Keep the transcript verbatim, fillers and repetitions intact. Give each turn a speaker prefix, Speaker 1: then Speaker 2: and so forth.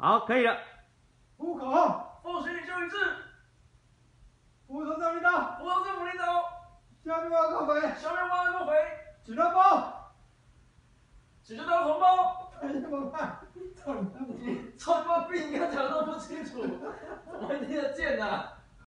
Speaker 1: 好，可以了。
Speaker 2: 户口，
Speaker 3: 奉行领袖一致，
Speaker 2: 户头上领导，
Speaker 3: 福州政府领导，
Speaker 2: 下面报告匪，
Speaker 3: 下面万安共匪，
Speaker 2: 指导报，
Speaker 3: 指示到同胞。
Speaker 2: 哎，怎么办？操你妈！
Speaker 3: 操他妈逼！你刚讲的都不